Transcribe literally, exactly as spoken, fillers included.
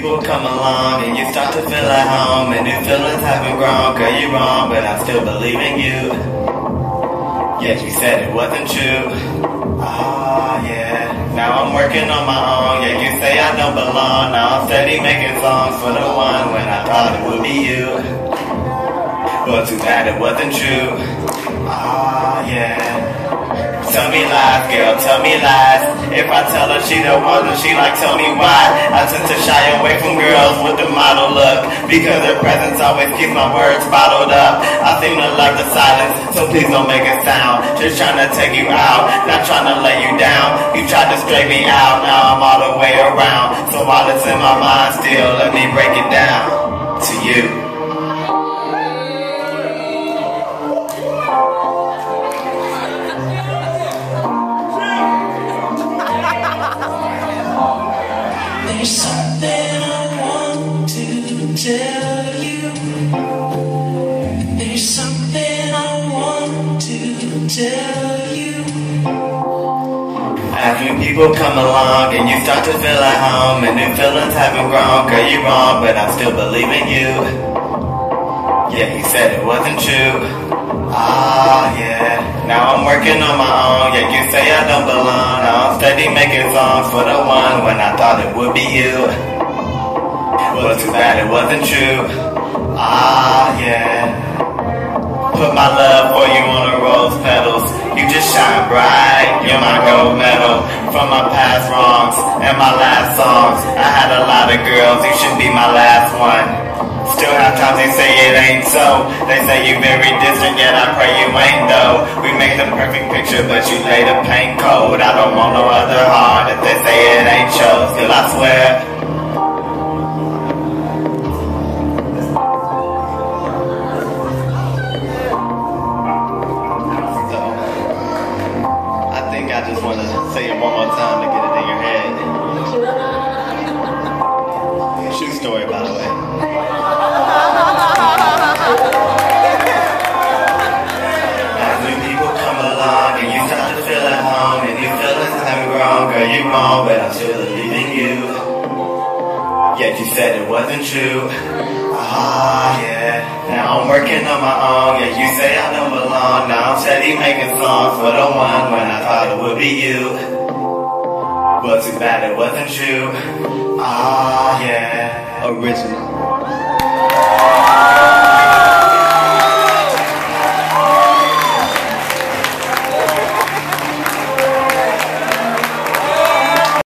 people come along and you start to feel at home, and new feelings haven't grown. Girl, you're wrong, but I still believe in you. Yet you said it wasn't true. Ah, yeah. Now I'm working on my own. Yeah, you say I don't belong. Now I'm steady making songs for the one when I thought it would be you. Well, too bad it wasn't true. Ah, yeah. Tell me lies, girl, tell me lies. If I tell her she the one, then she like, tell me why. I tend to shy away from girls with the model look, because their presence always keeps my words bottled up. I seem to love the silence, so please don't make a sound. Just trying to take you out, not trying to let you down. You tried to straight me out, now I'm all the way around. So while it's in my mind still, let me break it down to you. There's something I want to tell you. There's something I want to tell you. As new people come along and you start to feel at home, and new feelings haven't grown. Girl, you're wrong, but I still believe in you. Yeah, you said it wasn't true. Ah, yeah. Now I'm working on my own. Yeah, you say I don't belong. Now I'm steady making songs for the one when I thought it would be you. Well, too bad it wasn't true. Ah, yeah. Put my love for you on the rose petals. You just shine bright, you're my gold medal. From my past wrongs and my last songs, I had a lot of girls, you should be my last one. Still have times they say it ain't so. They say you very distant, yet I pray you ain't though. We make the perfect picture, but you lay the paint cold. I don't want no other heart if they say it ain't yours. Still I swear. So, I think I just want to say it one more time to get it in your head. True story, by the way. Girl, you're wrong, but I still believe in you. Yet you said it wasn't true. Ah, yeah. Now I'm working on my own. Yeah, you say I don't belong. Now I'm steady making songs for the one when I thought it would be you. Well, too bad it wasn't true. Ah, yeah. Original.